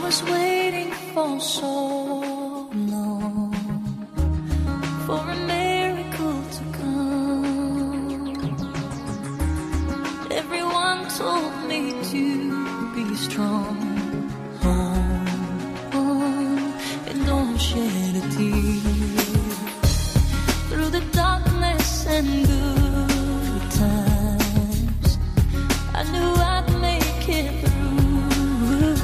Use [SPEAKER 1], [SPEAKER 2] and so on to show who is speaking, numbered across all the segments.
[SPEAKER 1] was waiting for so long for a miracle to come. Everyone told me to be strong. Hold on and don't shed a tear. Through the darkness and good times, I knew I'd make it through.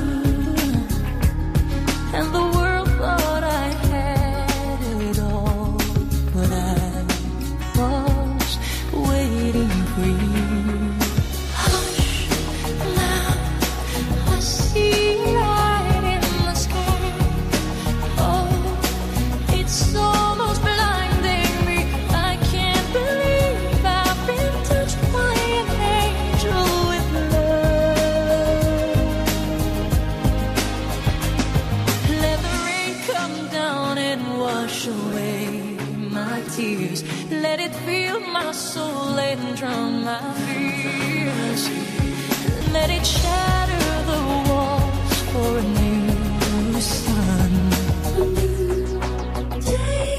[SPEAKER 1] And the world thought I had it all, but I was waiting for you. Hush, now I see light in the sky. Oh, it's almost blinding me. I can't believe I've been touched by an angel with love. Let the rain come down and wash away my tears. Let it fill my soul and drown my fears. Let it shatter the walls for a new sun. A new day.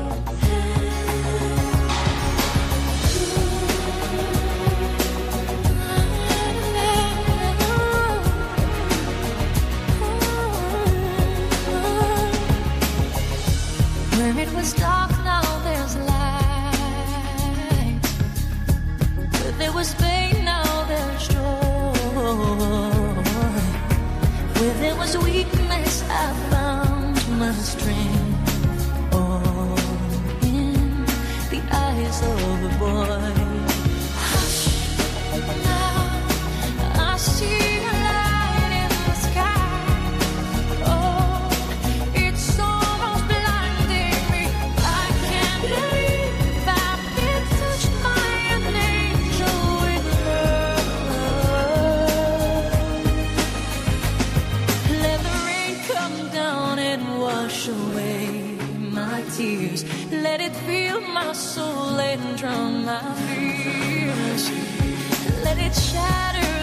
[SPEAKER 1] Where it was dark, now there's light. Where there was pain, now there's joy. Where there was weakness, I found my strength. All in the eyes of a boy. Hush, now I see a light in the sky. Oh, it's almost blinding me. I can't believe I've been touched by an angel with love. Let the rain come down and wash away my tears. Let it fill my soul and drown my fears. Let it shatter